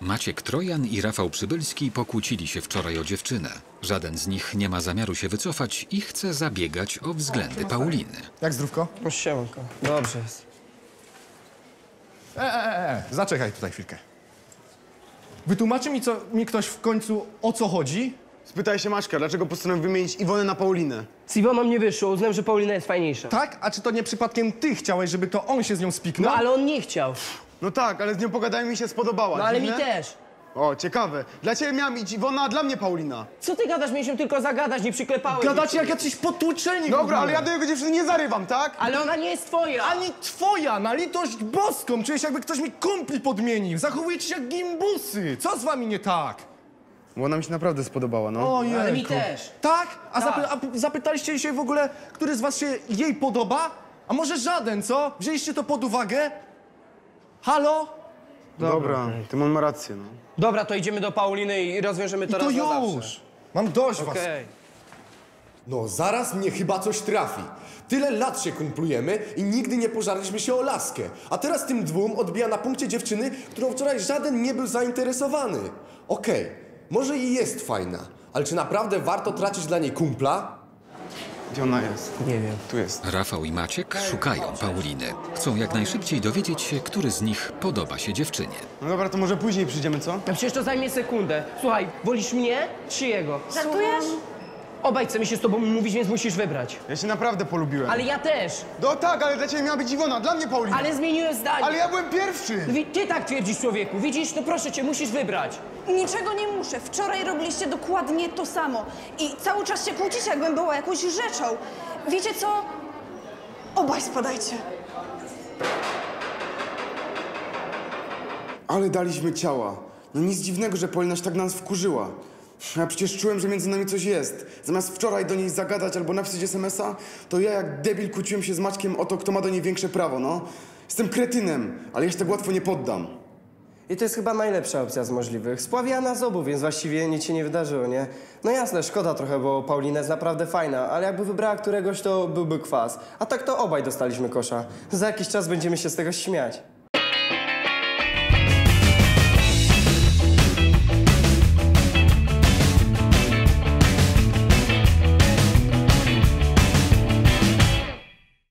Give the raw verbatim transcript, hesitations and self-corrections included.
Maciek Trojan i Rafał Przybylski pokłócili się wczoraj o dziewczynę. Żaden z nich nie ma zamiaru się wycofać i chce zabiegać o względy Pauliny. Jak zdrówko? No siemanko, dobrze jest. E, e, e, zaczekaj tutaj chwilkę. Wytłumaczy mi, co, mi ktoś w końcu, o co chodzi? Spytaj się Maćka, dlaczego postanowił wymienić Iwonę na Paulinę. Z Iwoną nie wyszło, uznałem, że Paulina jest fajniejsza. Tak? A czy to nie przypadkiem ty chciałeś, żeby to on się z nią spiknął? No ale on nie chciał. No tak, ale z nią pogadałem i mi się spodobała. No ale mi dziwne? też. O, ciekawe. Dla ciebie miała być Iwona, a dla mnie Paulina. Co ty gadasz? Mieliśmy tylko zagadać, nie przyklepałeś. Gadacie jak jacyś potłuczeni w Dobra, ogóle. ale ja do jego dziewczyny nie zarywam, tak? Ale ona nie jest twoja. Ani twoja, na litość boską! Czuję się, jakby ktoś mi kumpli podmienił. Zachowujecie się jak gimbusy. Co z wami nie tak? Bo ona mi się naprawdę spodobała, no. Ojejku. Ale mi też. Tak? A, Tak. Zapy a zapytaliście się w ogóle, który z was się jej podoba? A może żaden, co? Wzięliście to pod uwagę? Halo? Dobra, Tymon ma rację, no. Dobra, to idziemy do Pauliny i rozwiążemy to I to raz na już. zawsze. Mam dość was. Okej. No, zaraz mnie chyba coś trafi. Tyle lat się kumplujemy i nigdy nie pożarliśmy się o laskę. A teraz tym dwóm odbija na punkcie dziewczyny, którą wczoraj żaden nie był zainteresowany. Okej, może i jest fajna, ale czy naprawdę warto tracić dla niej kumpla? Gdzie ona jest? Nie wiem. Tu jest. Rafał i Maciek szukają Pauliny. Chcą jak najszybciej dowiedzieć się, który z nich podoba się dziewczynie. No dobra, to może później przyjdziemy, co? No przecież to zajmie sekundę. Słuchaj, wolisz mnie czy jego? Żartujesz? Obaj chcemy się z tobą mówić, więc musisz wybrać. Ja się naprawdę polubiłem. Ale ja też. No tak, ale dla ciebie miała być Iwona, dla mnie Paulina. Ale zmieniłem zdanie. Ale ja byłem pierwszy! Wi- Ty tak twierdzisz, człowieku. Widzisz? No proszę cię, musisz wybrać. Niczego nie muszę. Wczoraj robiliście dokładnie to samo. I cały czas się kłócicie, jakbym była jakąś rzeczą. Wiecie co? Obaj spadajcie. Ale daliśmy ciała. No nic dziwnego, że Paulina się tak nas wkurzyła. Ja przecież czułem, że między nami coś jest. Zamiast wczoraj do niej zagadać albo napisać es em es a, to ja jak debil kłóciłem się z Maćkiem o to, kto ma do niej większe prawo, no. Jestem kretynem, ale ja się tak łatwo nie poddam. I to jest chyba najlepsza opcja z możliwych. Spławiła nas obu, więc właściwie nic się nie wydarzyło, nie? No jasne, szkoda trochę, bo Paulina jest naprawdę fajna, ale jakby wybrała któregoś, to byłby kwas. A tak to obaj dostaliśmy kosza. Za jakiś czas będziemy się z tego śmiać.